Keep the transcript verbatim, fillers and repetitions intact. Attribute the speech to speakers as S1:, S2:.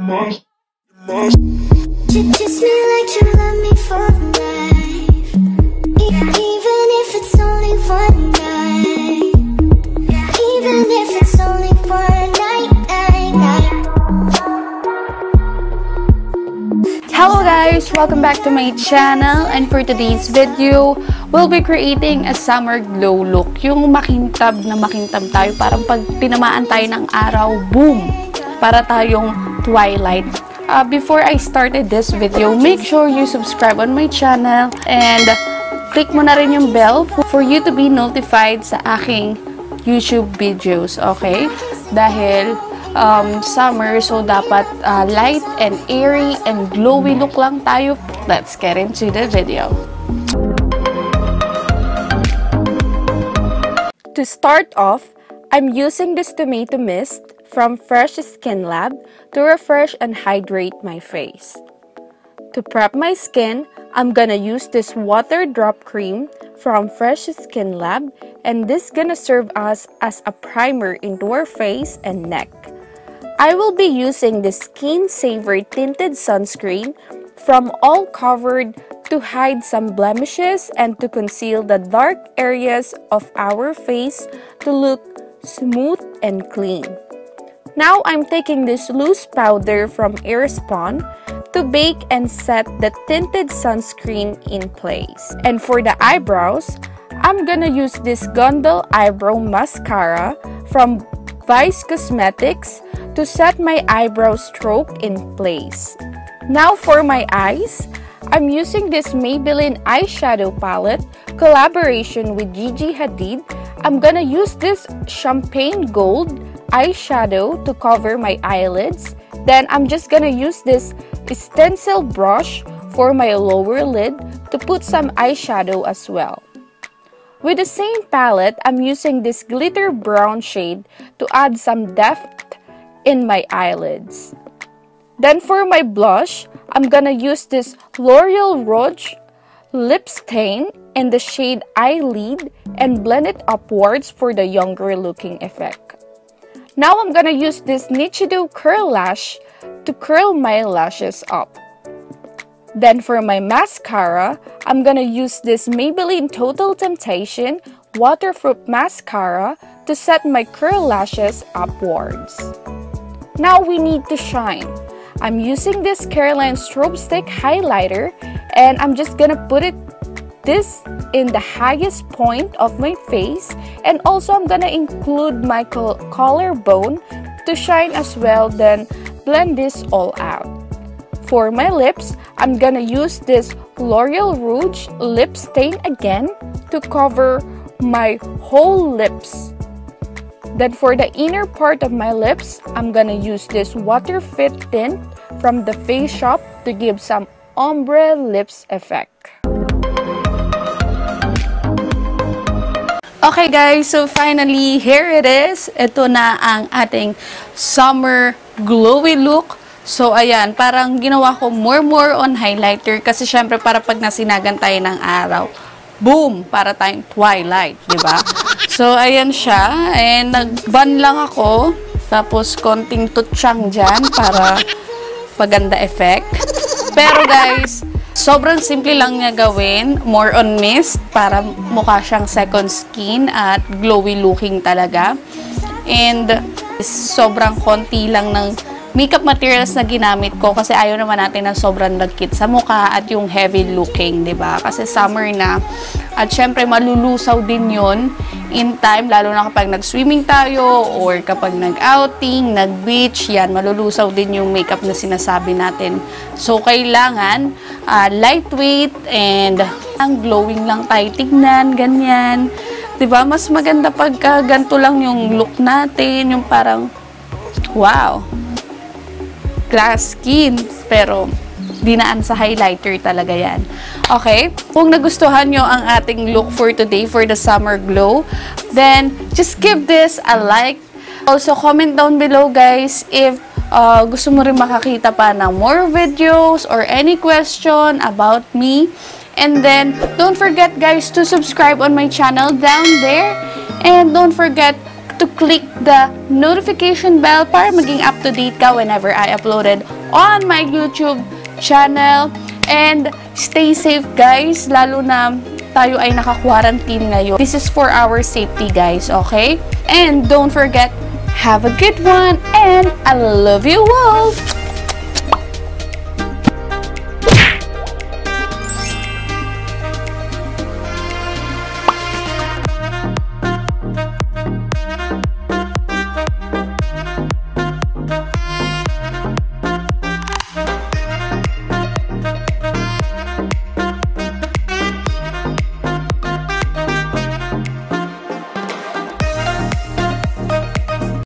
S1: Kiss me like you love me for life, even if it's only one night, even if it's only one night, night, night.
S2: Hello guys! Welcome back to my channel, and for today's video, we'll be creating a summer glow look. Yung makintab na makintab tayo, parang pag tinamaan tayo ng araw, boom! Para tayong twilight. Uh, before I started this video, make sure you subscribe on my channel and click mo na rin yung bell for you to be notified sa aking YouTube videos, okay? Dahil um, summer, so dapat uh, light and airy and glowy look lang tayo. Let's get into the video. To start off, I'm using this tomato mist from Fresh Skin Lab to refresh and hydrate my face. To prep my skin, I'm gonna use this water drop cream from Fresh Skin Lab, and this gonna serve us as a primer into our face and neck. I will be using the Skin Saver Tinted Sunscreen from All Covered to hide some blemishes and to conceal the dark areas of our face to look smooth and clean. Now I'm taking this loose powder from Airspun to bake and set the tinted sunscreen in place. And for the eyebrows, I'm gonna use this Gondol Eyebrow Mascara from Vice Cosmetics to set my eyebrow stroke in place. Now for my eyes, I'm using this Maybelline eyeshadow palette collaboration with Gigi Hadid. I'm gonna use this Champagne Gold eyeshadow to cover my eyelids. Then I'm just gonna use this stencil brush for my lower lid to put some eyeshadow as well. With the same palette, I'm using this glitter brown shade to add some depth in my eyelids. Then for my blush, I'm gonna use this L'Oreal Rouge lip stain in the shade Eyelid and blend it upwards for the younger looking effect. Now I'm gonna use this Nichido Curl Lash to curl my lashes up. Then for my mascara, I'm gonna use this Maybelline Total Temptation Waterproof Mascara to set my curl lashes upwards. Now we need to shine. I'm using this Careline Strobe Stick Highlighter, and I'm just gonna put it this in the highest point of my face, and also I'm gonna include my collarbone to shine as well, then blend this all out. For my lips, I'm gonna use this L'Oreal Rouge lip stain again to cover my whole lips. Then for the inner part of my lips, I'm gonna use this Water Fit tint from the Face Shop to give some ombre lips effect. Okay guys, so finally, here it is. Ito na ang ating summer glowy look. So ayan, parang ginawa ko more more on highlighter kasi syempre para pag nasinagan tayo ng araw, boom, para tayong twilight, di ba? So ayan siya, and nag-bun lang ako, tapos konting tutsyang dyan para paganda effect. Pero guys, sobrang simple lang niya gawin, more on mist para mukha siyang second skin at glowy looking talaga. And sobrang konti lang ng makeup materials na ginamit ko kasi ayaw naman natin na sobrang nagkit sa mukha at yung heavy looking, 'di ba? Kasi summer na at syempre malulusaw din 'yon in time, lalo na kapag nag-swimming tayo or kapag nag-outing, nag-beach, yan malulusaw din yung makeup na sinasabi natin. So kailangan uh, lightweight and ang glowing lang tayo tignan, ganyan. 'Di ba? Mas maganda pagka ganito lang yung look natin, yung parang wow. Glass skin, pero dinaan sa highlighter talaga yan. Okay? Kung nagustuhan nyo ang ating look for today for the summer glow, then just give this a like. Also, comment down below guys if uh, gusto mo rin makakita pa ng more videos or any question about me. And then, don't forget guys to subscribe on my channel down there. And don't forget to click the notification bell para maging up to date ka whenever I uploaded on my YouTube channel. And stay safe guys, lalo na tayo ay naka-quarantine ngayon. This is for our safety guys, okay? And don't forget, have a good one and I love you all!